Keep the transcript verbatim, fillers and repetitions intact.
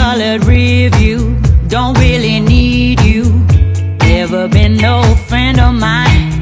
colored review. Don't really need you. Never been no friend of mine.